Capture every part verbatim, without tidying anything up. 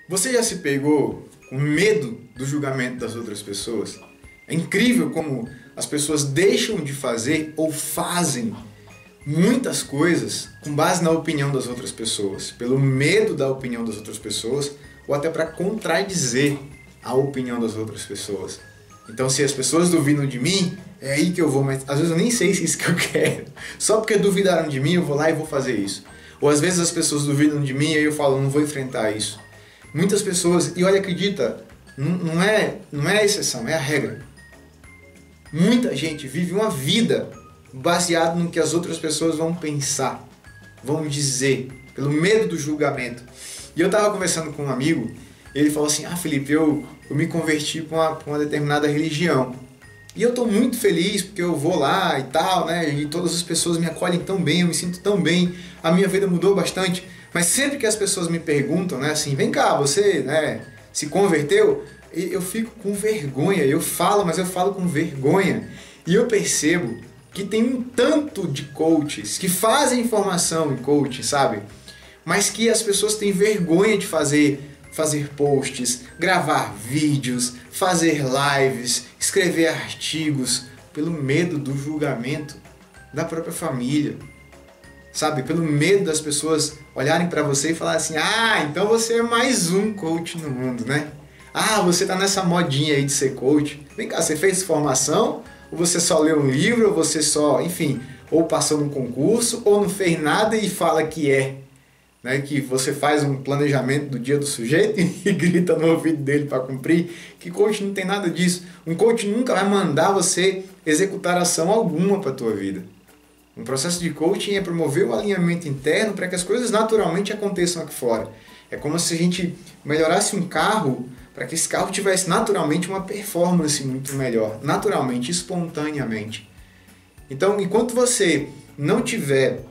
Você já se pegou com medo do julgamento das outras pessoas? É incrível como as pessoas deixam de fazer ou fazem muitas coisas com base na opinião das outras pessoas, pelo medo da opinião das outras pessoas ou até para contradizer a opinião das outras pessoas. Então, se as pessoas duvidam de mim, é aí que eu vou, mas às vezes eu nem sei se é isso que eu quero. Só porque duvidaram de mim, eu vou lá e vou fazer isso. Ou às vezes as pessoas duvidam de mim e aí eu falo, não vou enfrentar isso. Muitas pessoas, e olha, acredita, não, não, é, não é a exceção, é a regra. Muita gente vive uma vida baseada no que as outras pessoas vão pensar, vão dizer, pelo medo do julgamento. E eu estava conversando com um amigo, ele falou assim, ah Felipe, eu, eu me converti para uma, uma determinada religião. E eu estou muito feliz porque eu vou lá e tal, né? E todas as pessoas me acolhem tão bem, eu me sinto tão bem, a minha vida mudou bastante. Mas sempre que as pessoas me perguntam, né, assim, vem cá, você, né, se converteu? Eu fico com vergonha, eu falo, mas eu falo com vergonha. E eu percebo que tem um tanto de coaches que fazem formação em coaching, sabe? Mas que as pessoas têm vergonha de fazer, fazer posts, gravar vídeos, fazer lives, escrever artigos, pelo medo do julgamento da própria família. Sabe, pelo medo das pessoas olharem para você e falar assim, ah, então você é mais um coach no mundo, né? Ah, você tá nessa modinha aí de ser coach. Vem cá, você fez formação? Ou você só leu um livro? Ou você só, enfim, ou passou num concurso? Ou não fez nada e fala que é? Né? Que você faz um planejamento do dia do sujeito e grita no ouvido dele para cumprir. Que coach não tem nada disso. Um coach nunca vai mandar você executar ação alguma para a tua vida. Um processo de coaching é promover o alinhamento interno para que as coisas naturalmente aconteçam aqui fora. É como se a gente melhorasse um carro para que esse carro tivesse naturalmente uma performance muito melhor, naturalmente, espontaneamente. Então, enquanto você não tiver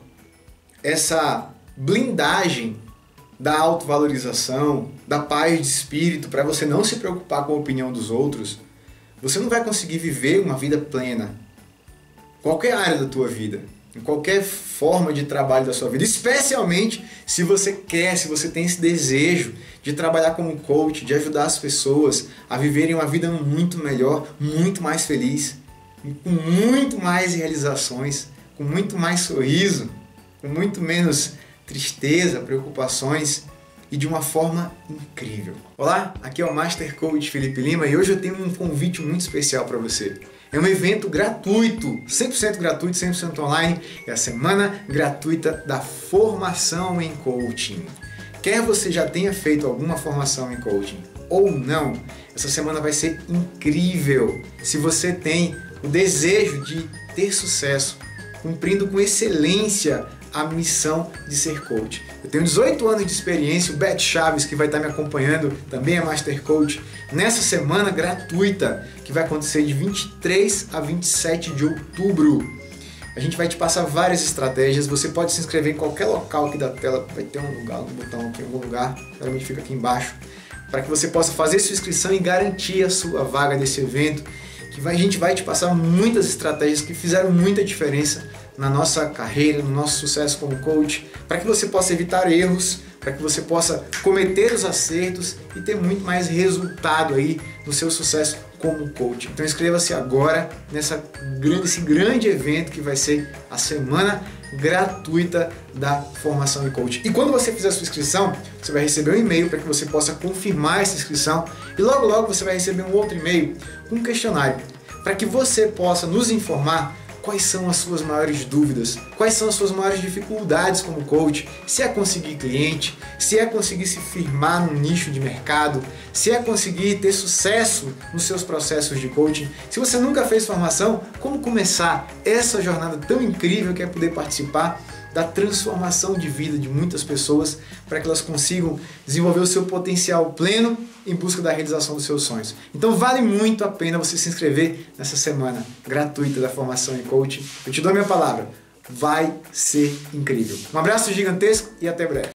essa blindagem da autovalorização, da paz de espírito, para você não se preocupar com a opinião dos outros, você não vai conseguir viver uma vida plena. Qualquer área da tua vida, em qualquer forma de trabalho da sua vida, especialmente se você quer, se você tem esse desejo de trabalhar como coach, de ajudar as pessoas a viverem uma vida muito melhor, muito mais feliz, com muito mais realizações, com muito mais sorriso, com muito menos tristeza, preocupações e de uma forma incrível. Olá, aqui é o Master Coach Felipe Lima e hoje eu tenho um convite muito especial para você. É um evento gratuito, cem por cento gratuito, cem por cento online, é a semana gratuita da formação em coaching. Quer você já tenha feito alguma formação em coaching ou não, essa semana vai ser incrível. Se você tem o desejo de ter sucesso, cumprindo com excelência a missão de ser coach. Eu tenho dezoito anos de experiência, o Beto Chaves, que vai estar me acompanhando, também é Master Coach, nessa semana gratuita, que vai acontecer de vinte e três a vinte e sete de outubro. A gente vai te passar várias estratégias, você pode se inscrever em qualquer local aqui da tela, vai ter um lugar, um botão aqui em algum lugar, geralmente fica aqui embaixo, para que você possa fazer sua inscrição e garantir a sua vaga desse evento, que vai, a gente vai te passar muitas estratégias que fizeram muita diferença na nossa carreira, no nosso sucesso como coach, para que você possa evitar erros, para que você possa cometer os acertos e ter muito mais resultado aí no seu sucesso como coach. Então inscreva-se agora nessa grande, esse grande evento que vai ser a semana gratuita da formação em coach. E quando você fizer a sua inscrição, você vai receber um e-mail para que você possa confirmar essa inscrição e logo logo você vai receber um outro e-mail com um questionário para que você possa nos informar quais são as suas maiores dúvidas, quais são as suas maiores dificuldades como coach, se é conseguir cliente, se é conseguir se firmar num nicho de mercado, se é conseguir ter sucesso nos seus processos de coaching. Se você nunca fez formação, como começar essa jornada tão incrível que é poder participar da transformação de vida de muitas pessoas para que elas consigam desenvolver o seu potencial pleno em busca da realização dos seus sonhos. Então vale muito a pena você se inscrever nessa semana gratuita da formação em coaching. Eu te dou a minha palavra, vai ser incrível. Um abraço gigantesco e até breve.